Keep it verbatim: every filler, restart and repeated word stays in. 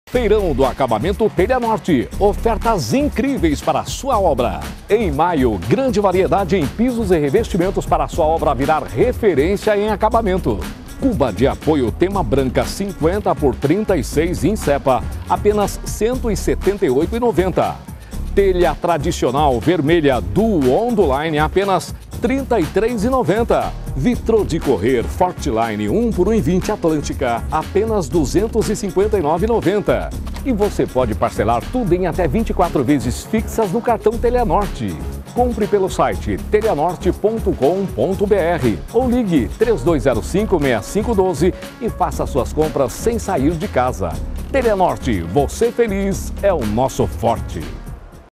Feirão do Acabamento Telhanorte. Ofertas incríveis para a sua obra. Em maio, grande variedade em pisos e revestimentos para a sua obra virar referência em acabamento. Cuba de apoio tema branca cinquenta por trinta e seis em cepa, apenas cento e setenta e oito reais e noventa centavos. Telha tradicional vermelha Duo Onduline, apenas trinta e três reais e noventa centavos. Vitrô de correr Fortline um por um e vinte Atlântica, apenas duzentos e cinquenta e nove reais e noventa centavos. E você pode parcelar tudo em até vinte e quatro vezes fixas no cartão Telhanorte. Compre pelo site telhanorte ponto com ponto br ou ligue três dois zero cinco, seis cinco um dois e faça suas compras sem sair de casa. Telhanorte, você feliz é o nosso forte.